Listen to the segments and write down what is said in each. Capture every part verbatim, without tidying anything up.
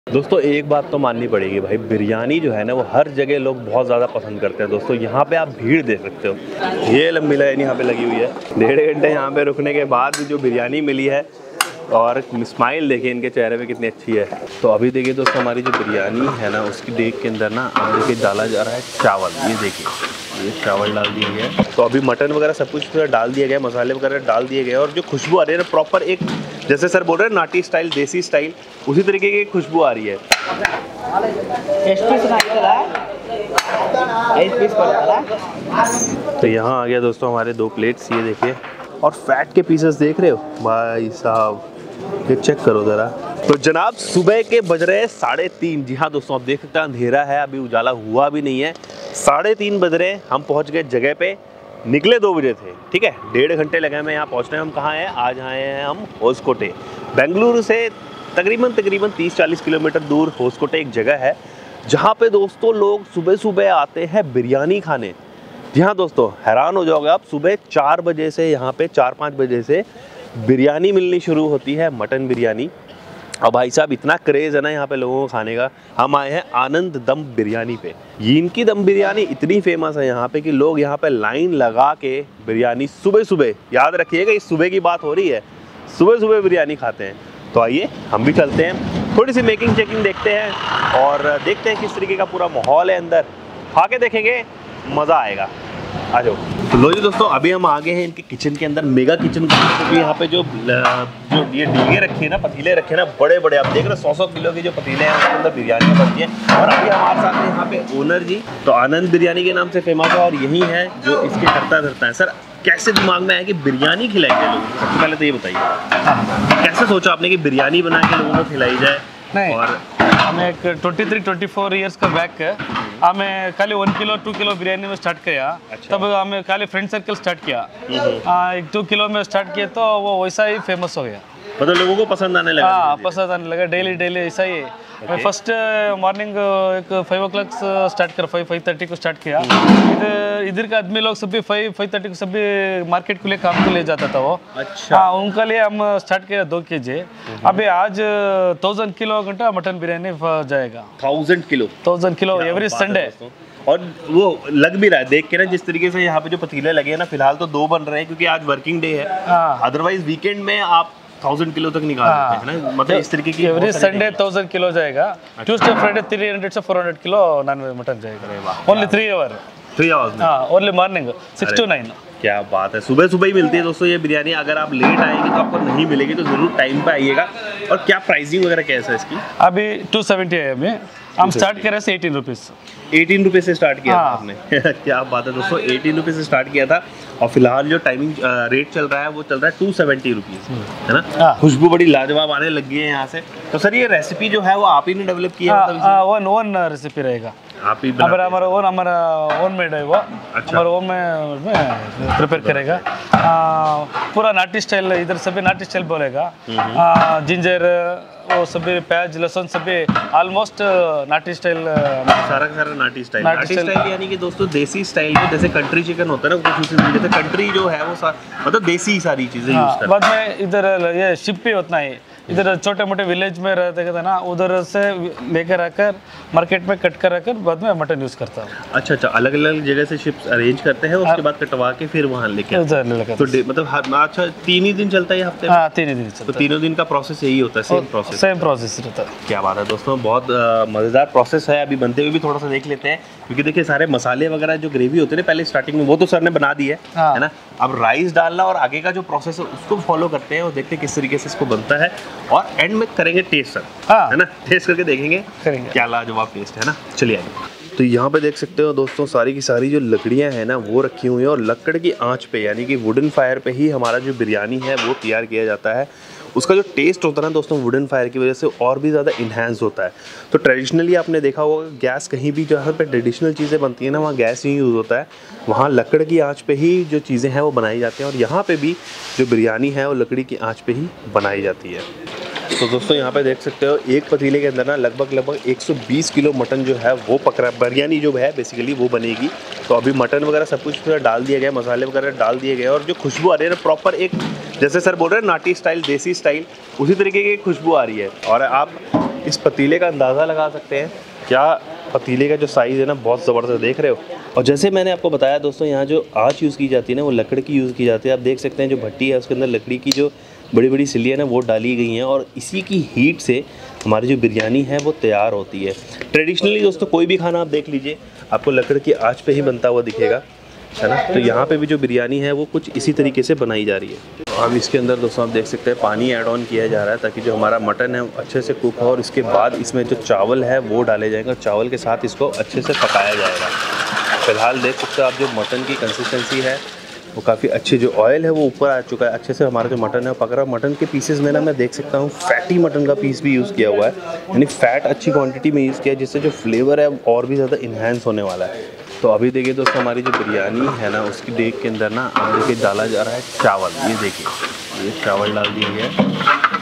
दोस्तों एक बात तो माननी पड़ेगी भाई, बिरयानी जो है ना वो हर जगह लोग बहुत ज़्यादा पसंद करते हैं। दोस्तों यहाँ पे आप भीड़ देख सकते हो, ये लंबी लाइन यहाँ पे लगी हुई है। डेढ़ घंटे यहाँ पे रुकने के बाद भी जो बिरयानी मिली है और स्माइल देखिए इनके चेहरे पे कितनी अच्छी है। तो अभी देखिए दोस्तों हमारी जो बिरयानी है ना उसकी देख के अंदर ना अब देखिए डाला जा रहा है चावल। ये देखिए ये चावल डाल दिया गया है। तो अभी मटन वगैरह सब कुछ डाल दिया गया, मसाले वगैरह डाल दिए गए और जो खुशबू आ रही है ना प्रॉपर एक जैसे सर बोल रहे हैं नाटी स्टाइल देसी स्टाइल उसी तरीके की खुशबू आ रही है। तो यहाँ आ गया दोस्तों हमारे दो प्लेट्स, ये देखिए। और फैट के पीसेस देख रहे हो भाई साहब, ये चेक करो ज़रा। तो जनाब सुबह के बज रहे हैं साढ़े तीन। जी हाँ दोस्तों आप देख सकते हैं अंधेरा है, अभी उजाला हुआ भी नहीं है। साढ़े तीन बज रहे हैं, हम पहुँच गए जगह पे। निकले दो बजे थे, ठीक है, डेढ़ घंटे लगे हमें यहाँ पहुँचने। हम कहाँ हैं आज? आए हैं हम होसकोटे। बेंगलुरु से तकरीबन तकरीबन तीस चालीस किलोमीटर दूर होसकोटे एक जगह है जहाँ पे दोस्तों लोग सुबह सुबह आते हैं बिरयानी खाने। जी हाँ दोस्तों हैरान हो जाओगे आप, सुबह चार बजे से यहाँ पे चार पाँच बजे से बिरयानी मिलनी शुरू होती है, मटन बिरयानी। और भाई साहब इतना क्रेज़ है ना यहाँ पे लोगों को खाने का। हम आए हैं आनंद दम बिरयानी पे। इनकी दम बिरयानी इतनी फेमस है यहाँ पे कि लोग यहाँ पे लाइन लगा के बिरयानी सुबह सुबह, याद रखिएगा इस सुबह की बात हो रही है, सुबह सुबह बिरयानी खाते हैं। तो आइए हम भी चलते हैं, थोड़ी सी मेकिंग चेकिंग देखते हैं और देखते हैं किस तरीके का पूरा माहौल है अंदर। खा के देखेंगे, मज़ा आएगा। आ जाओ। तो लो जी दोस्तों अभी हम आ गए हैं इनके किचन के अंदर, मेगा किचन के अंदर। क्योंकि यहाँ पे जो जो ये डीगे रखे हैं ना, पतीले रखे हैं ना बड़े बड़े, आप देख रहे हो सौ सौ किलो के जो पतीले हैं उसके अंदर बिरयानी बनती है। और अभी हमारे साथ में यहाँ पे ओनर जी, तो आनंद बिरयानी के नाम से फेमस है और यही है जो इसके करता धरता है। सर कैसे दिमाग में आया कि बिरयानी खिलाएंगे लोगों को? सबसे पहले तो ये बताइए कैसे सोचा आपने कि बिरयानी बना के लोगों को खिलाई जाए? नहीं, और हमें एक twenty three twenty four years का बैक है। हमें खाली one kilo two kilo biryani में स्टार्ट किया। अच्छा। तब हमें खाली फ्रेंड सर्कल स्टार्ट किया, आ, एक टू किलो में स्टार्ट किया तो वो वैसा ही फेमस हो गया। मतलब लोगों को पसंद आने लगा? हाँ पसंद आने लगा, डेली डेली ऐसा ही है। मैं फर्स्ट मॉर्निंग एक फाइव ओ क्लॉक स्टार्ट कर फाइव फाइव थर्टी को स्टार्ट किया। इधर इधर के आदमी लोग सभी फाइव फाइव थर्टी को सभी मार्केट के लिए काम के लिए जाता था वो। अच्छा। हाँ उनके लिए हम स्टार्ट किया दो के जी। अभी आज थाउजेंड किलो घंटा मटन बिरयानी जाएगा। Thousand kilo thousand kilo every Sunday. और वो लग भी रहा है देख के ना जिस तरीके से यहाँ पे जो पतीले लगे हैं ना, फिलहाल तो दो बन रहे हैं क्योंकि आज वर्किंग डे है। अदरवाइज वीकेंड में आप थाउजेंड किलो तक निकाल सकते हैं ना, मतलब इस तरीके की। एवरी संडे थाउजेंड किलो जाएगा। ट्यूसडे फ्राइडे थ्री हंड्रेड से four hundred kilo non veg mutton जाएगा। Only three hour three hours में। हाँ only morning six to nine. क्या बात है, सुबह सुबह ही मिलती है दोस्तों ये बिरयानी। अगर आप लेट आएंगे तो आपको नहीं मिलेगी, तो जरूर टाइम पे आइएगा। और क्या प्राइसिंग वगैरह कैसा है इसकी? अभी टू सेवेंटी है हमें, हम स्टार्ट कर रहे हैं एटीन रुपीज़ एटीन रुपीज़ से स्टार्ट किया था आपने? क्या बात है दोस्तों, एटीन रुपीज़ से स्टार्ट किया था और फिलहाल जो टाइमिंग रेट चल रहा है वो चल रहा है टू सेवेंटी रुपीज़, है ना? खुशबू बड़ी लाजवाब आने लगी है यहाँ से। तो सर ये रेसिपी जो है वो आप ही ने डेवलप की है? वन वन रेसिपी रहेगा, आप ही हमारा हमारा ओन हमारा ओन मेड है वो। अच्छा। हमारा ओन में प्रिपेयर करेगा। आ, पूरा नाटी स्टाइल, इधर सभी नाटी स्टाइल बोलेगा। जिंजर वो सभी प्याज लहसुन सभी ऑलमोस्ट नाटी स्टाइल, सारा का सारा नाटी स्टाइल। नाटी स्टाइल यानी कि दोस्तों देसी स्टाइल में, जैसे कंट्री चिकन होता है ना कुछ जैसे कंट्री जो है वो मतलब देसी सारी चीजें यूज करते हैं। बाद में इधर ये शिप भी उतना ही, इधर छोटे मोटे विलेज में रहते थे ना, उधर से लेकर आकर मार्केट में कट कर आकर बाद में मटन यूज करता हूँ। अच्छा अच्छा, अलग अलग जगह से शिप्स अरेंज करते हैं, उसके बाद कटवा के फिर वहाँ लेके तो मतलब अच्छा तीन ही दिन चलता है हफ्ते में? हाँ तीन ही दिन चलता है। तो तीनों दिन का प्रोसेस यही होता है? सेम प्रोसेस सेम प्रोसेस रहता है। क्या बात है दोस्तों, बहुत मज़ेदार प्रोसेस है। अभी बनते हुए भी थोड़ा सा देख लेते हैं क्योंकि देखिए सारे मसाले वगैरह जो ग्रेवी होते हैं पहले स्टार्टिंग में वो तो सर ने बना दी है, है ना? अब राइस डालना और आगे का जो प्रोसेस है उसको फॉलो करते हैं और देखते हैं किस तरीके से इसको बनता है। और एंड में करेंगे टेस्ट सर, है ना? टेस्ट करके देखेंगे क्या लाजवाब टेस्ट है ना। चलिए आइए। तो यहाँ पे देख सकते हो दोस्तों सारी की सारी जो लकड़ियाँ हैं ना वो रखी हुई हैं और लकड़ की आंच पे यानी कि वुडन फायर पे ही हमारा जो बिरयानी है वो तैयार किया जाता है। उसका जो टेस्ट होता है ना दोस्तों वुडन फायर की वजह से और भी ज़्यादा इन्हांस होता है। तो ट्रेडिशनली आपने देखा होगा गैस कहीं भी जहाँ पे ट्रेडिशनल चीज़ें बनती हैं ना वहाँ गैस ही यूज़ होता है, वहाँ लकड़ की आंच पे ही जो चीज़ें हैं वो बनाई जाती हैं। और यहाँ पे भी जो बिरयानी है वो लकड़ी की आंच पे ही बनाई जाती है। तो दोस्तों यहाँ पे देख सकते हो एक पतीले के अंदर ना लगभग लगभग एक सौ बीस किलो मटन जो है वो पकड़ा, बिरयानी जो है बेसिकली वो बनेगी। तो अभी मटन वगैरह सब कुछ डाल दिया गया, मसाले वगैरह डाल दिए गए और जो खुशबू आ रही है ना प्रॉपर एक जैसे सर बोल रहे हैं नाटी स्टाइल देसी स्टाइल उसी तरीके की खुशबू आ रही है। और आप इस पतीले का अंदाज़ा लगा सकते हैं। क्या पतीले का जो साइज़ है ना, बहुत ज़बरदस्त, देख रहे हो। और जैसे मैंने आपको बताया दोस्तों, यहाँ जो आँच यूज़ की जाती है ना, वो लकड़ी की यूज़ की जाती है। आप देख सकते हैं जो भट्टी है उसके अंदर लकड़ी की जो बड़ी बड़ी सिलियाँ ना वो डाली गई हैं, और इसी की हीट से हमारी जो बिरयानी है वो तैयार होती है। ट्रेडिशनली दोस्तों कोई भी खाना आप देख लीजिए, आपको लकड़ी की आँच पे ही बनता हुआ दिखेगा, है ना। तो यहाँ पे भी जो बिरयानी है वो कुछ इसी तरीके से बनाई जा रही है। अब इसके अंदर दोस्तों आप देख सकते हैं पानी ऐड ऑन किया जा रहा है, ताकि जो हमारा मटन है अच्छे से कुक हो, और इसके बाद इसमें जो चावल है वो डाले जाएंगे, और चावल के साथ इसको अच्छे से पकाया जाएगा। फिलहाल देख सकते हो आप जो मटन की कंसिस्टेंसी है वो काफ़ी अच्छी, जो ऑयल है वो ऊपर आ चुका है, अच्छे से हमारा जो मटन है वो पक रहा है। मटन के पीसेस में ना मैं देख सकता हूँ फैटी मटन का पीस भी यूज़ किया हुआ है, यानी फैट अच्छी क्वांटिटी में यूज़ किया है, जिससे जो फ्लेवर है और भी ज़्यादा इन्हेंस होने वाला है। तो अभी देखिए दोस्तों, हमारी जो बिरयानी है ना उसकी देग के अंदर ना अब देखिए डाला जा रहा है चावल। ये देखिए, ये चावल डाल दिया गया है।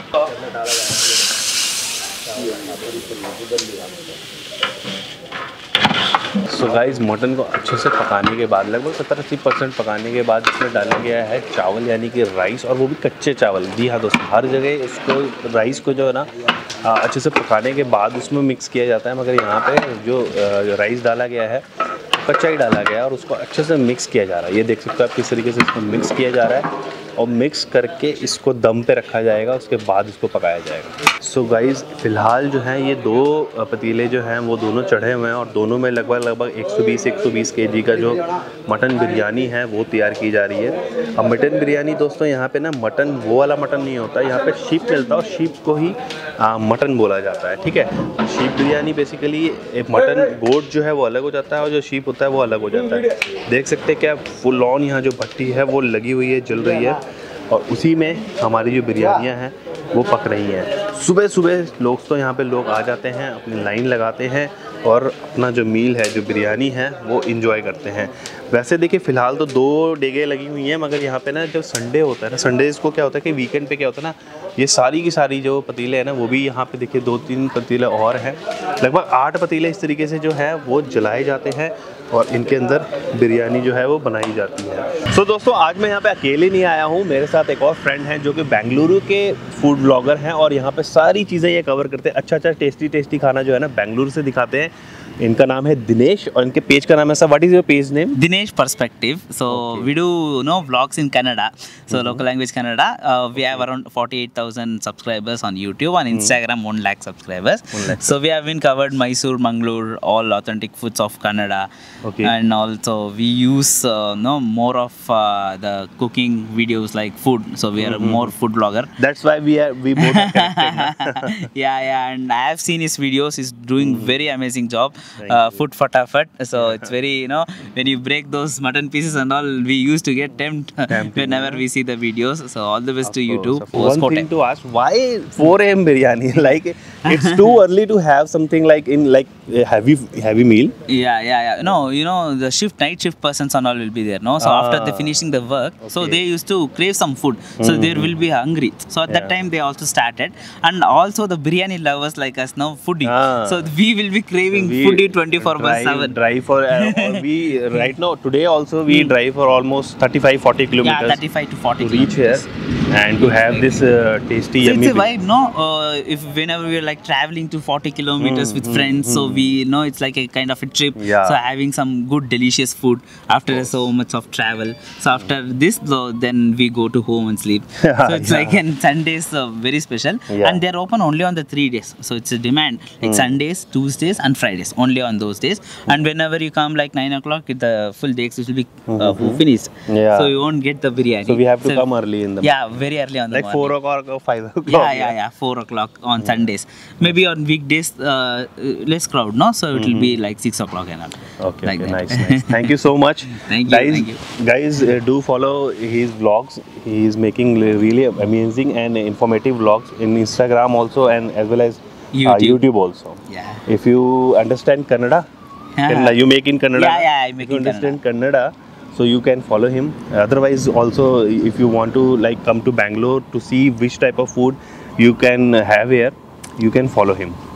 सो गाइस, मटन को अच्छे से पकाने के बाद, लगभग सत्तर अस्सी परसेंट पकाने के बाद इसमें डाला गया है चावल, यानी कि राइस, और वो भी कच्चे चावल। जी हाँ दोस्तों, हर जगह इसको राइस को जो है ना अच्छे से पकाने के बाद उसमें मिक्स किया जाता है, मगर यहाँ पे जो, जो राइस डाला गया है कच्चा ही डाला गया है, और उसको अच्छे से मिक्स किया जा रहा है। ये देख सकते हो आप किस तरीके से इसको मिक्स किया जा रहा है, और मिक्स करके इसको दम पे रखा जाएगा, उसके बाद इसको पकाया जाएगा। सो गाइज़, फ़िलहाल जो है ये दो पतीले जो हैं वो दोनों चढ़े हुए हैं, और दोनों में लगभग लगभग एक सौ बीस एक सौ बीस केजी का जो मटन बिरयानी है वो तैयार की जा रही है। अब मटन बिरयानी दोस्तों, यहाँ पे ना मटन वो वाला मटन नहीं होता, यहाँ पे शीप मिलता है, और शीप को ही आ, मटन बोला जाता है, ठीक है। शीप बिरयानी बेसिकली एक मटन, गोट जो है वो अलग हो जाता है, और जो शीप होता है वो अलग हो जाता है। देख सकते हैं क्या फुल ऑन यहाँ जो भट्टी है वो लगी हुई है, जल रही है, और उसी में हमारी जो बिरयानियाँ हैं वो पक रही हैं। सुबह सुबह लोग तो यहाँ पे लोग आ जाते हैं, अपनी लाइन लगाते हैं, और अपना जो मील है, जो बिरयानी है वो इंजॉय करते हैं। वैसे देखिए फ़िलहाल तो दो डेगे लगी हुई हैं, मगर यहाँ पे ना जब संडे होता है ना, संडेज़ को क्या होता है कि वीकेंड पे क्या होता है ना, ये सारी की सारी जो पतीले हैं ना वो भी यहाँ पे देखिए दो तीन पतीले और हैं, लगभग आठ पतीले इस तरीके से जो है वो जलाए जाते हैं, और इनके अंदर बिरयानी जो है वो बनाई जाती है। सो so, दोस्तों आज मैं यहाँ पे अकेले नहीं आया हूँ, मेरे साथ एक और फ्रेंड हैं जो कि बेंगलुरु के फूड ब्लॉगर हैं, और यहाँ पे सारी चीज़ें ये कवर करते हैं। अच्छा अच्छा टेस्टी टेस्टी खाना जो है ना बेंगलुरु से दिखाते हैं। इनका नाम है दिनेश, और इनके पेज का नाम है, sir what is your page name? Dinesh Perspective. So okay. we do you know vlogs in Canada. So mm-hmm. local language Canada. Uh, we have around forty-eight thousand subscribers on YouTube. On Instagram, mm-hmm. one lakh subscribers. one lakh. So we have been covered Mysore, Mangalore, all authentic foods of Canada. Okay. And also we use uh, no more of uh, the cooking videos like food. So we are mm-hmm. more food blogger. That's why we are we both are connected. yeah, yeah. And I have seen his videos. He's doing mm-hmm. very amazing job. Uh, food fatafat. So it's very, you know, when you break those mutton pieces and all, we used to get tempted whenever we see the videos. So all the best of to you too. One thing to ask, why four A M biryani? Like it's too early to have something like in like a heavy heavy meal. Yeah, yeah, yeah. No, you know the shift night shift persons and all will be there. No, so ah. after they finishing the work, okay. so they used to crave some food. So mm-hmm. they will be hungry. So at yeah. that time they also started, and also the biryani lovers like us now foodie. Ah. So we will be craving we foodie twenty-four by seven. Drive for uh, we right now today also we mm. drive for almost thirty-five forty kilometers. Yeah, thirty-five to forty to reach here and to have this uh, tasty so yummy. It's a vibe, no? Uh, if whenever we're like traveling to forty kilometers mm, with mm, friends, mm. so we know it's like a kind of a trip. Yeah. So having some good delicious food after so much of travel. So after this, so then we go to home and sleep. So it's yeah. like and Sundays uh, very special, yeah. and they're open only on the three days. So it's a demand like mm. Sundays, Tuesdays, and Fridays only on those days. And whenever you come like nine o'clock, the full day will be uh, mm-hmm. finished. Yeah. So you won't get the biryani. So we have to so, come early in the yeah, very early on the like morning. four o'clock or five o'clock. Yeah, yeah, yeah, four o'clock on mm. Sundays. Maybe on weekdays uh, less crowd, no? So it will mm-hmm. be like six o'clock and all. Okay, like okay nice, nice. Thank you so much. Thank you. Guys, thank you. guys, uh, do follow his vlogs. He is making really amazing and informative vlogs in Instagram also, and as well as YouTube, uh, YouTube also. Yeah. If you understand Kannada, Kannada, you make in Kannada. Yeah, yeah, I make if you in understand Kannada. Kannada, so you can follow him. Otherwise, also if you want to like come to Bangalore to see which type of food you can have here, you can follow him.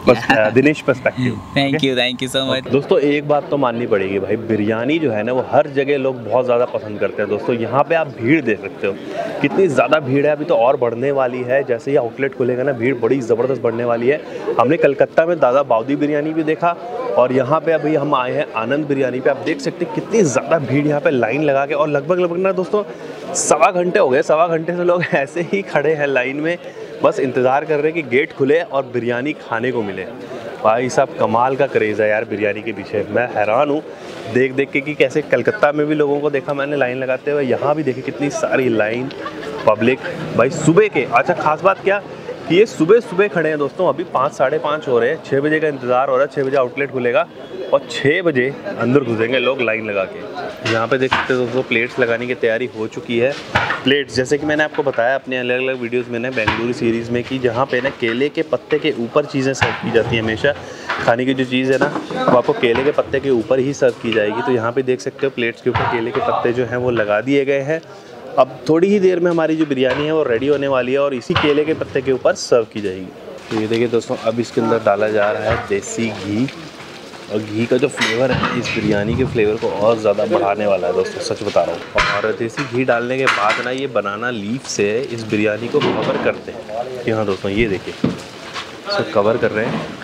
Dinesh perspective. Thank you thank you so much. दोस्तों एक बात तो माननी पड़ेगी भाई, बिरयानी जो है ना वो हर जगह लोग बहुत ज़्यादा पसंद करते हैं। दोस्तों यहाँ पे आप भीड़ देख सकते हो कितनी ज़्यादा भीड़ है, अभी तो और बढ़ने वाली है। जैसे ही आउटलेट खुलेगा ना भीड़ बड़ी ज़बरदस्त बढ़ने वाली है। हमने कलकत्ता में दादा बाउदी बिरयानी भी देखा और यहाँ पे अभी हम आए हैं आनंद बिरयानी पे। आप देख सकते हैं कितनी ज़्यादा भीड़ यहाँ पे लाइन लगा के, और लगभग लगभग ना दोस्तों सवा घंटे हो गए, सवा घंटे से लोग ऐसे ही खड़े हैं लाइन में, बस इंतज़ार कर रहे हैं कि गेट खुले और बिरयानी खाने को मिले। भाई साहब कमाल का क्रेज़ है यार बिरयानी के पीछे। मैं हैरान हूँ देख देख के कि कैसे कलकत्ता में भी लोगों को देखा मैंने लाइन लगाते हुए, यहाँ भी देखी कितनी सारी लाइन पब्लिक भाई सुबह के। अच्छा खास बात क्या कि ये सुबह सुबह खड़े हैं दोस्तों, अभी पाँच साढ़े पाँच हो रहे हैं, छः बजे का इंतज़ार हो रहा है, छः बजे आउटलेट खुलेगा और छः बजे अंदर घुसेंगे लोग लाइन लगा के। यहाँ पे देख सकते हो दोस्तों प्लेट्स लगाने की तैयारी हो चुकी है। प्लेट्स जैसे कि मैंने आपको बताया अपने अलग अलग वीडियोस में, बेंगलुरु सीरीज़ में, कि जहाँ पे ना केले के पत्ते के ऊपर चीज़ें सर्व की जाती हैं। हमेशा खाने की जो चीज़ है ना वो आपको केले के पत्ते के ऊपर ही सर्व की जाएगी। तो यहाँ पे देख सकते हो प्लेट्स के ऊपर केले के पत्ते जो हैं वो लगा दिए गए हैं। अब थोड़ी ही देर में हमारी जो बिरयानी है वो रेडी होने वाली है और इसी केले के पत्ते के ऊपर सर्व की जाएगी। तो ये देखिए दोस्तों अब इसके अंदर डाला जा रहा है देसी घी, और घी का जो फ्लेवर है इस बिरयानी के फ्लेवर को और ज़्यादा बढ़ाने वाला है दोस्तों, सच बता रहा हूँ। और देसी घी डालने के बाद ना ये बनाना लीफ से इस बिरयानी को कवर करते हैं। कि हाँ दोस्तों ये देखिए इसको कवर कर रहे हैं।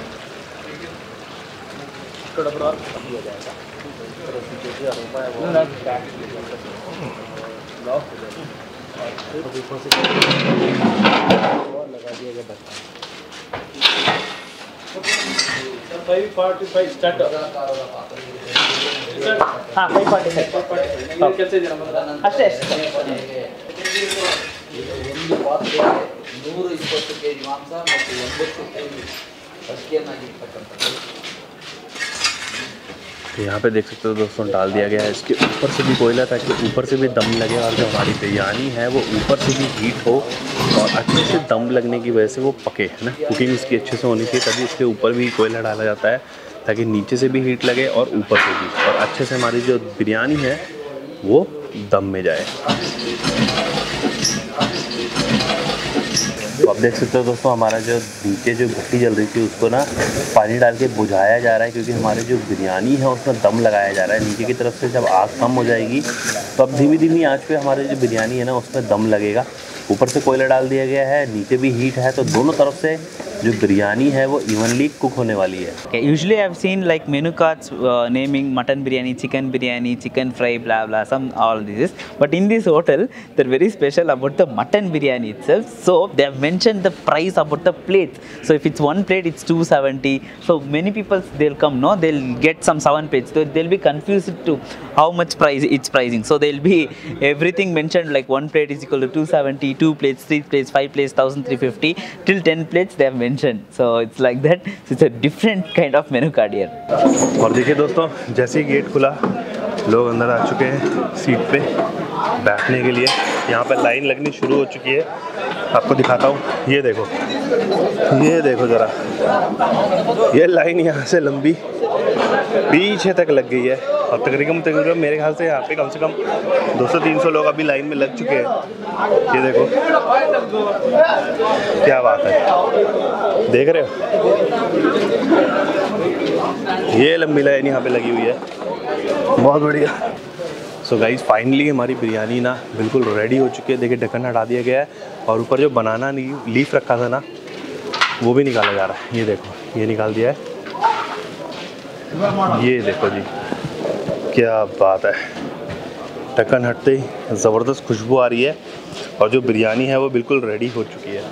फाइव फोर्टी फाइव स्टार्ट हाँ फाइव फोर्टी फाइव कैसे ಅಷ್ಟೇ ಅಷ್ಟೇ ನೂರ ಇಪ್ಪತ್ತು ಕೆ ಜಿ ಮಾಂಸ ಮತ್ತು ಒಂಬತ್ತು ಕೆ ಜಿ ಅಕ್ಕಿಯನ್ನಾಗಿರ್ತಕ್ಕಂಥದ್ದು। यहाँ पे देख सकते हो दोस्तों डाल दिया गया है इसके ऊपर से भी कोयला, ताकि ऊपर से भी दम लगे और जो हमारी बिरयानी है वो ऊपर से भी हीट हो और अच्छे से दम लगने की वजह से वो पके, है ना। कुकिंग इसकी अच्छे से होनी चाहिए, तभी इसके ऊपर भी कोयला डाला जाता है ताकि नीचे से भी हीट लगे और ऊपर से भी, और अच्छे से हमारी जो बिरयानी है वो दम में जाए। तो आप देख सकते हो दोस्तों हमारा जो नीचे जो भट्टी जल रही थी उसको ना पानी डाल के बुझाया जा रहा है, क्योंकि हमारी जो बिरयानी है उसमें दम लगाया जा रहा है। नीचे की तरफ से जब आग कम हो जाएगी तो अब धीमी धीमी आंच पे हमारी जो बिरयानी है ना उसमें दम लगेगा। ऊपर से कोयला डाल दिया गया है, नीचे भी हीट है, तो दोनों तरफ से जो बिरयानी है वो इवनली कुक होने वाली है। Okay, usually I've seen like menu cards uh, naming mutton biryani, chicken biryani, chicken fry, blah blah, some all this. But in this hotel, they're very special about the mutton biryani itself. So they have mentioned the price about the plates. So if it's one plate, it's two seventy. So many people they'll come, no, they'll get some seven plates. So they'll be confused to how much price it's pricing. So they'll be everything mentioned like one plate is equal to two seventy, two plates, three plates, five plates, one thousand three fifty, till ten plates they have mentioned. So it's like that. So it's a different kind of menu card here. और देखिए दोस्तों जैसे ही gate खुला लोग अंदर आ चुके हैं seat पे बैठने के लिए। यहाँ पे लाइन लगनी शुरू हो चुकी है, आपको दिखाता हूँ। ये देखो ये देखो ज़रा, ये लाइन यहाँ से लंबी पीछे तक लग गई है और तकरीबन तकरीबन मेरे ख्याल से यहाँ पे कम से कम दो सौ तीन सौ लोग अभी लाइन में लग चुके हैं। ये देखो क्या बात है, देख रहे हो ये लंबी लाइन यहाँ पे लगी हुई है, बहुत बढ़िया। सो गाइस फाइनली हमारी बिरयानी ना बिल्कुल रेडी हो चुकी है। देखिए ढक्कन हटा दिया गया है और ऊपर जो बनाना लीफ रखा था ना वो भी निकाला जा रहा है। ये देखो ये निकाल दिया है, ये देखो जी क्या बात है। ढक्कन हटते ही ज़बरदस्त खुशबू आ रही है और जो बिरयानी है वो बिल्कुल रेडी हो चुकी है।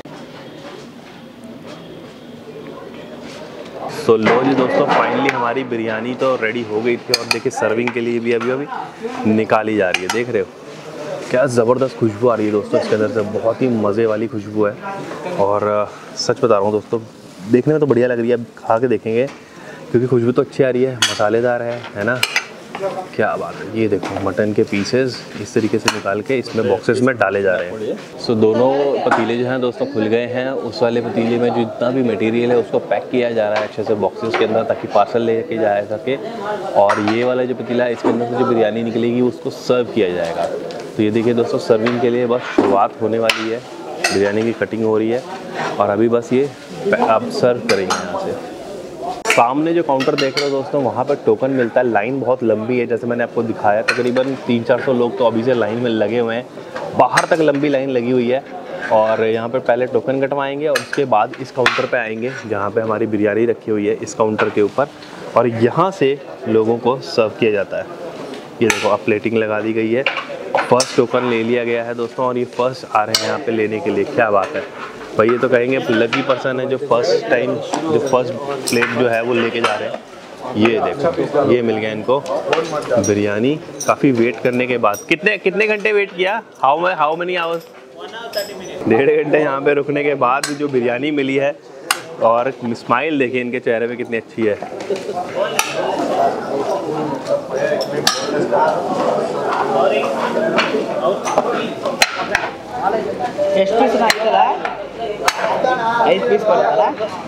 तो लो जी दोस्तों फाइनली हमारी बिरयानी तो रेडी हो गई थी और देखिए सर्विंग के लिए भी अभी अभी निकाली जा रही है। देख रहे हो क्या ज़बरदस्त खुशबू आ रही है दोस्तों इसके अंदर से, बहुत ही मज़े वाली खुशबू है। और सच बता रहा हूँ दोस्तों देखने में तो बढ़िया लग रही है, अब खा के देखेंगे क्योंकि खुशबू तो अच्छी आ रही है, मसालेदार है है ना, क्या बात है। ये देखो मटन के पीसेस इस तरीके से निकाल के इसमें बॉक्सेस में डाले जा रहे हैं। सो so, दोनों पतीले जो हैं दोस्तों खुल गए हैं। उस वाले पतीले में जो जितना भी मटेरियल है उसको पैक किया जा रहा है अच्छे से बॉक्सेस के अंदर ताकि पार्सल लेके जाया सके, और ये वाला जो पतीला है इसके अंदर से जो बिरयानी निकलेगी उसको सर्व किया जाएगा। तो ये देखिए दोस्तों सर्विंग के लिए बस शुरुआत होने वाली है, बिरयानी की कटिंग हो रही है और अभी बस ये अब सर्व करेंगे यहाँ से। सामने जो काउंटर देख रहे हो दोस्तों, वहाँ पर टोकन मिलता है। लाइन बहुत लंबी है, जैसे मैंने आपको दिखाया, तकरीबन तीन चार सौ लोग तो अभी से लाइन में लगे हुए हैं। बाहर तक लंबी लाइन लगी हुई है और यहाँ पर पहले टोकन कटवाएंगे और उसके बाद इस काउंटर पे आएंगे जहाँ पे हमारी बिरयानी रखी हुई है इस काउंटर के ऊपर, और यहाँ से लोगों को सर्व किया जाता है। ये देखो अब प्लेटिंग लगा दी गई है, फर्स्ट टोकन ले लिया गया है दोस्तों, और ये फर्स्ट आ रहे हैं यहाँ पे लेने के लिए। क्या बात है भाई, ये तो कहेंगे लकी पर्सन है जो फर्स्ट टाइम जो फर्स्ट प्लेट जो है वो लेके जा रहे हैं। ये देखो ये मिल गया इनको बिरयानी, काफ़ी वेट करने के बाद। कितने कितने घंटे वेट किया? How how many hours? डेढ़ घंटे यहाँ पे रुकने के बाद जो बिरयानी मिली है, और स्माइल देखिए इनके चेहरे पे कितनी अच्छी है। ಎಷ್ಟು ಪೀಸ್ ಹಾಕ್ತಾರ? ಐದು ಪೀಸ್ ಕೊಡ್ತಾರ?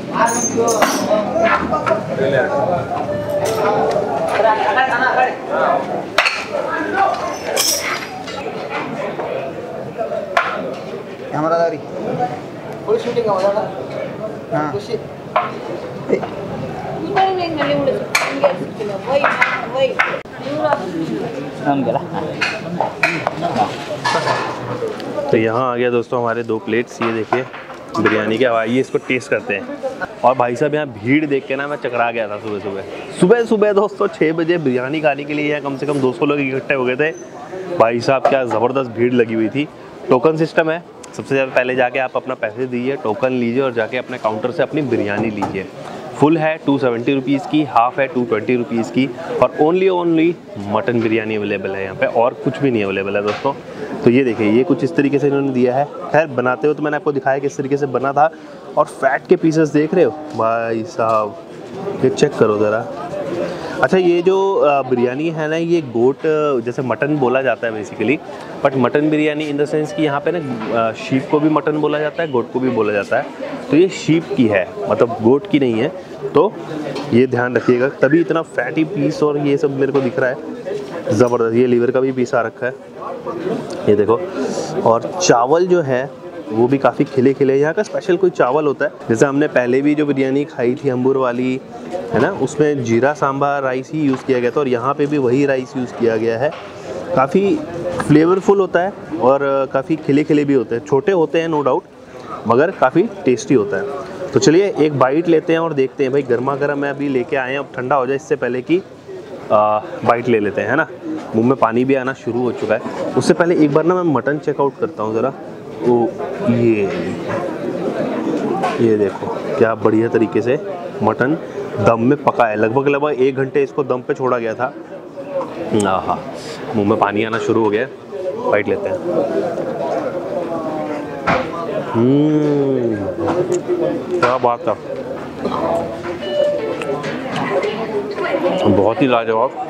ಕ್ಯಾಮರಾ ಅದಾವ್ರಿ ಫುಲ್ ಶೂಟಿಂಗ್ ಅವಲ್ಲ? ಹಾಂ ಖುಷಿ तो यहाँ आ गया दोस्तों हमारे दो प्लेट्स। ये देखिए बिरयानी के, आइए इसको टेस्ट करते हैं। और भाई साहब यहाँ भीड़ देख के ना मैं चकरा गया था। सुबह सुबह सुबह सुबह दोस्तों छः बजे बिरयानी खाने के लिए यहाँ कम से कम दो सौ लोग इकट्ठे हो गए थे। भाई साहब क्या ज़बरदस्त भीड़ लगी हुई थी। टोकन सिस्टम है, सबसे ज़्यादा पहले जाके आप अपना पैसे दीजिए, टोकन लीजिए और जाके अपने काउंटर से अपनी बिरयानी लीजिए। फुल है टू सेवेंटी रुपीज़ की, हाफ़ है टू ट्वेंटी रुपीज़ की, और only only mutton biryani available है यहाँ पे, और कुछ भी नहीं अवेलेबल है दोस्तों। तो ये देखिए ये कुछ इस तरीके से इन्होंने दिया है। खैर बनाते हो तो मैंने आपको दिखाया किस तरीके से बना था। और फैट के पीसेस देख रहे हो भाई साहब, ये चेक करो ज़रा। अच्छा ये जो बिरयानी है ना, ये गोट जैसे मटन बोला जाता है basically, but mutton biryani in the sense कि यहाँ पे ना शीप को भी मटन बोला जाता है, गोट को भी बोला जाता है। तो ये शीप की है, मतलब गोट की नहीं है, तो ये ध्यान रखिएगा। तभी इतना फैटी पीस और ये सब मेरे को दिख रहा है ज़बरदस्त। ये लीवर का भी पीस आ रखा है, ये देखो। और चावल जो है वो भी काफ़ी खिले खिले। यहाँ का स्पेशल कोई चावल होता है, जैसे हमने पहले भी जो बिरयानी खाई थी अंबूर वाली है ना, उसमें जीरा सांभर राइस ही यूज़ किया गया था, और यहाँ पे भी वही राइस यूज़ किया गया है। काफ़ी फ्लेवरफुल होता है और काफ़ी खिले खिले भी होते हैं। छोटे होते हैं नो डाउट, मगर काफ़ी टेस्टी होता है। तो चलिए एक बाइट लेते हैं और देखते हैं। भाई गर्मा गर्म है, अभी लेके आए हैं, अब ठंडा हो जाए इससे पहले कि बाइट ले लेते हैं, है ना। मुंह में पानी भी आना शुरू हो चुका है। उससे पहले एक बार ना मैं मटन चेकआउट करता हूँ ज़रा। तो ये ये देखो क्या बढ़िया तरीके से मटन दम में पका है। लगभग लगभग एक घंटे इसको दम पे छोड़ा गया था। हाँ, मुंह में पानी आना शुरू हो गया। बाइट लेते हैं। हम्म, क्या बात है, बहुत ही लाजवाब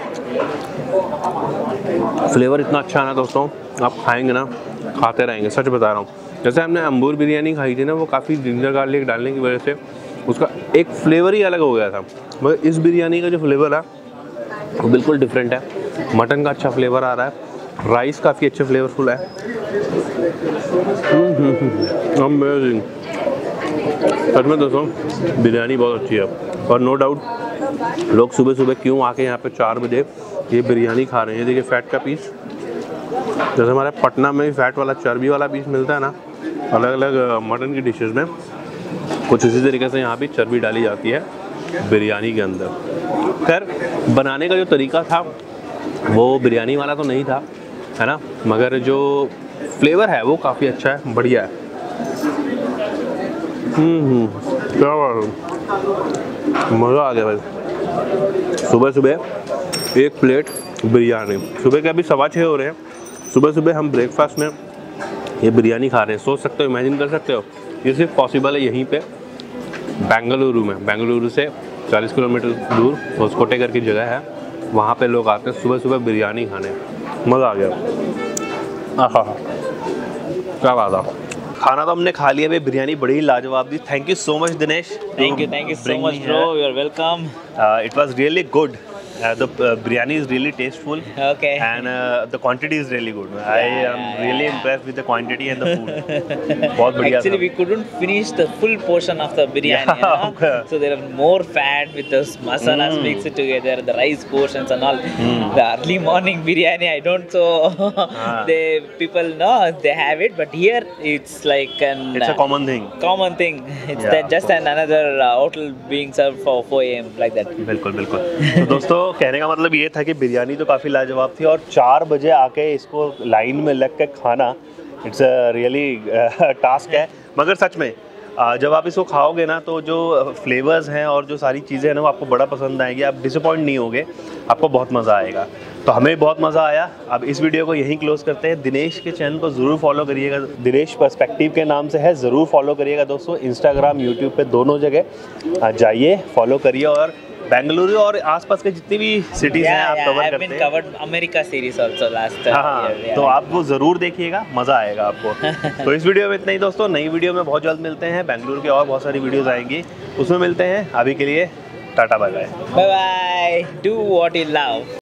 फ्लेवर। इतना अच्छा है ना दोस्तों, आप खाएंगे ना खाते रहेंगे, सच बता रहा हूँ। जैसे हमने अंबूर बिरयानी खाई थी ना, वो काफ़ी जिंजर गार्लिक डालने की वजह से उसका एक फ्लेवर ही अलग हो गया था, मगर इस बिरयानी का जो फ्लेवर है वो बिल्कुल डिफरेंट है। मटन का अच्छा फ्लेवर आ रहा है, राइस काफ़ी अच्छे फ्लेवरफुल है। अमेजिंग, सच में दोस्तों बिरयानी बहुत अच्छी है। और नो डाउट लोग सुबह सुबह क्यों आके यहाँ पे चार बजे ये बिरयानी खा रहे हैं। देखिए फैट का पीस, जैसे हमारे पटना में भी फैट वाला चर्बी वाला पीस मिलता है ना अलग अलग मटन की डिशेस में, कुछ इसी तरीके से यहाँ भी चर्बी डाली जाती है बिरयानी के अंदर। खैर बनाने का जो तरीका था वो बिरयानी वाला तो नहीं था, है ना, मगर जो फ्लेवर है वो काफ़ी अच्छा है, बढ़िया है। हम्म क्या बात है, मज़ा आ गया भाई। सुबह सुबह एक प्लेट बिरयानी, सुबह के अभी सवा छः हो रहे हैं, सुबह सुबह हम ब्रेकफास्ट में ये बिरयानी खा रहे हैं। सोच सकते हो, इमेजिन कर सकते हो, ये सिर्फ पॉसिबल है यहीं पे बेंगलुरु में। बेंगलुरु से चालीस किलोमीटर दूर होसकोटे करके जगह है, वहाँ पे लोग आते हैं सुबह सुबह बिरयानी खाने। मज़ा आ गया। आहा क्या बात है। खाना तो हमने खा लिया भाई, बिरयानी बड़ी ही लाजवाब थी। Thank you so much Dinesh. Thank you thank you so much bro, you are welcome. It was really good. Uh, the uh, biryani is really tasteful. Okay. And uh, the quantity is really good. I Yeah, am yeah, really yeah. impressed with the quantity and the food. बहुत बढ़िया Actually, था. we couldn't finish the full portion of the biryani. Yeah, you know? okay. So there are more fat with the masalas Mm. mixed together, the rice portions and all. Mm. The early morning biryani, I don't so Ah. they people know they have it, but here it's like an It's a uh, common thing. common thing. It's Yeah, that just of an another uh, hotel being served for four a m like that. बिल्कुल बिल्कुल. तो दोस्तों कहने का मतलब ये था कि बिरयानी तो काफ़ी लाजवाब थी और चार बजे आके इसको लाइन में लग के खाना इट्स अ रियली टास्क है. मगर सच में आ, जब आप इसको खाओगे ना तो जो फ्लेवर्स हैं और जो सारी चीज़ें हैं ना वो आपको बड़ा पसंद आएगी. आप डिसअपॉइंट नहीं होगे, आपको बहुत मज़ा आएगा. तो हमें बहुत मज़ा आया. अब इस वीडियो को यहीं क्लोज करते हैं. दिनेश के चैनल को ज़रूर फॉलो करिएगा. दिनेश पर्सपेक्टिव के नाम से है, ज़रूर फॉलो करिएगा दोस्तों. इंस्टाग्राम, यूट्यूब पे दोनों जगह जाइए, फॉलो करिए. और बेंगलुरु और आसपास के जितनी भी सिटीज़ हैं Yeah, आप yeah, कवर I've करते been हैं. covered America series also last uh, हाँ हाँ, year. Yeah. तो आप वो ज़रूर देखिएगा, मज़ा आएगा आपको. तो इस वीडियो में इतना ही दोस्तों. नई वीडियो में बहुत जल्द मिलते हैं. बेंगलुरु की और बहुत सारी वीडियोस आएंगी, उसमें मिलते हैं. अभी के लिए tata bye bye. Bye bye. Do what you love.